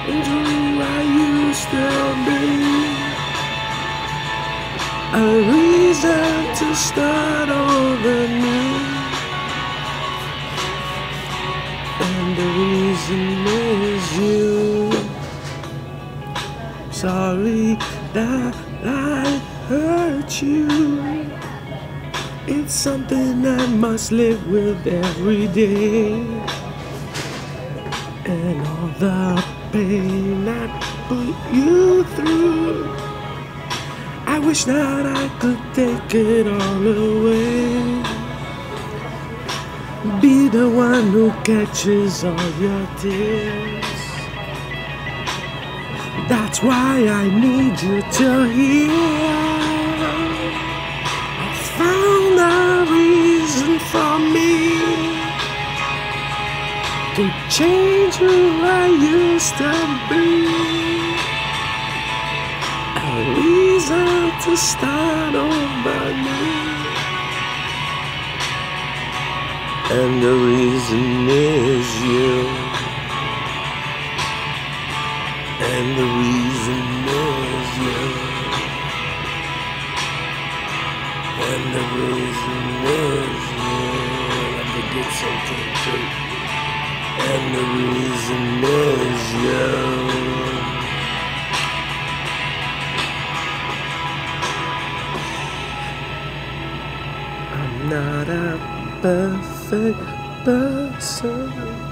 and who I used to be. A reason to start over new. And the reason is you. Sorry that I hurt you. It's something I must live with every day. And all the pain I put you through, I wish that I could take it all away. Be the one who catches all your tears. That's why I need you to hear. I found a reason for me to change who I used to be. A reason to start over new. And the reason is you. And the reason is you. And the reason is you. I'm gonna get something too. And the reason is you. I'm not a perfect person.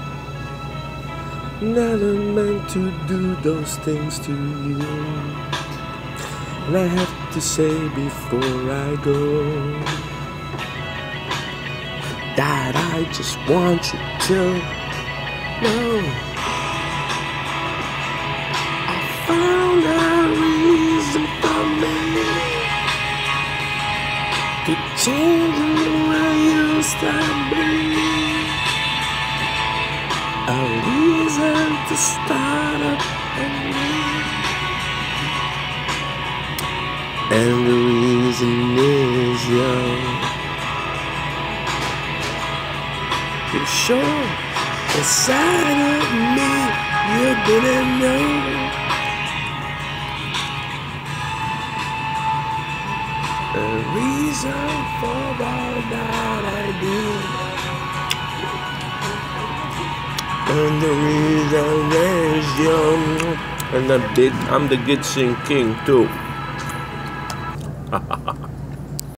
Never meant to do those things to you. And I have to say before I go that I just want you to know I found a reason for me to change who I used to be. A reason to start up again. And the reason is you. You're sure inside of me you didn't know. A reason for all that I do. And the reason is you. And I'm the good sing king too.